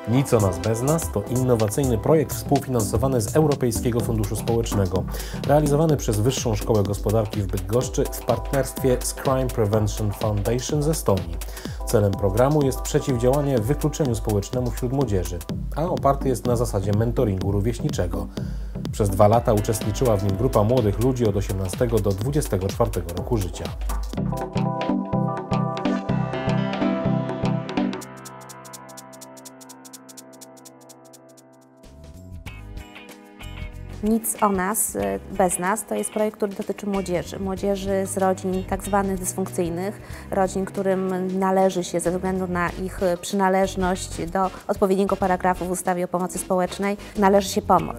Nic o nas bez nas to innowacyjny projekt współfinansowany z Europejskiego Funduszu Społecznego, realizowany przez Wyższą Szkołę Gospodarki w Bydgoszczy w partnerstwie z Crime Prevention Foundation z Estonii. Celem programu jest przeciwdziałanie wykluczeniu społecznemu wśród młodzieży, a oparty jest na zasadzie mentoringu rówieśniczego. Przez 2 lata uczestniczyła w nim grupa młodych ludzi od 18 do 24 roku życia. Nic o nas, bez nas to jest projekt, który dotyczy młodzieży. Młodzieży z rodzin tak zwanych dysfunkcyjnych, rodzin, którym należy się ze względu na ich przynależność do odpowiedniego paragrafu w ustawie o pomocy społecznej, należy się pomoc.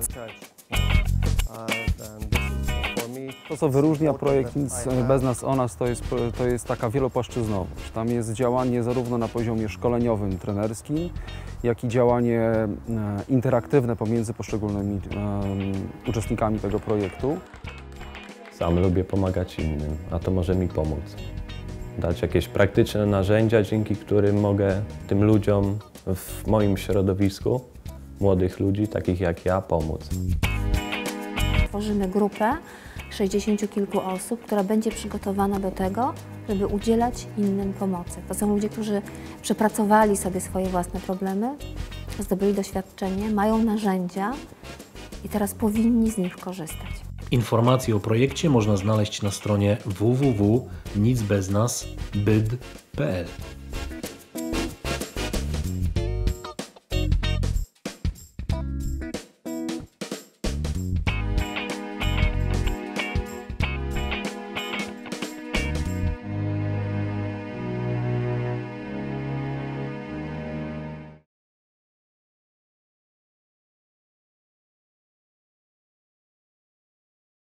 To, co wyróżnia projekt Nic bez nas o nas, to jest taka wielopłaszczyznowość. Tam jest działanie zarówno na poziomie szkoleniowym, trenerskim, jak i działanie interaktywne pomiędzy poszczególnymi uczestnikami tego projektu. Sam lubię pomagać innym, a to może mi pomóc. Dać jakieś praktyczne narzędzia, dzięki którym mogę tym ludziom w moim środowisku, młodych ludzi, takich jak ja, pomóc. Tworzymy grupę 60 kilku osób, która będzie przygotowana do tego, żeby udzielać innym pomocy. To są ludzie, którzy przepracowali sobie swoje własne problemy, zdobyli doświadczenie, mają narzędzia i teraz powinni z nich korzystać. Informacje o projekcie można znaleźć na stronie www.nicbeznas.byd.pl.